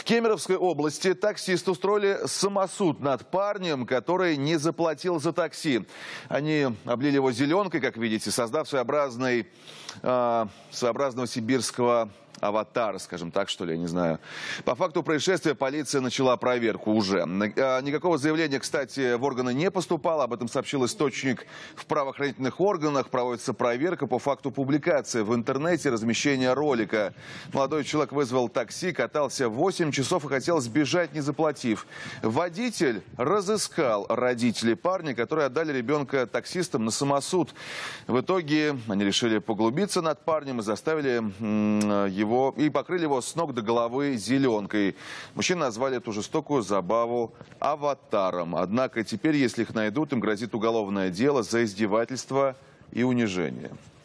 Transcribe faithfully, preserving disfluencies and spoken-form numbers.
Кемеровской области таксисты устроили самосуд над парнем, который не заплатил за такси. Они облили его зеленкой, как видите, создав своеобразный, э, своеобразного сибирского аватара, скажем так, что ли, я не знаю. По факту происшествия полиция начала проверку уже. Никакого заявления, кстати, в органы не поступало. Об этом сообщил источник в правоохранительных органах. Проводится проверка по факту публикации в интернете размещения ролика. Молодой человек вызвал такси, катался восемь часов и хотел сбежать, не заплатив. Водитель разыскал родителей парня, которые отдали ребенка таксистам на самосуд. В итоге они решили поглубиться над парнем и заставили его Его, и покрыли его с ног до головы зеленкой. Мужчины назвали эту жестокую забаву аватаром. Однако теперь, если их найдут, им грозит уголовное дело за издевательство и унижение.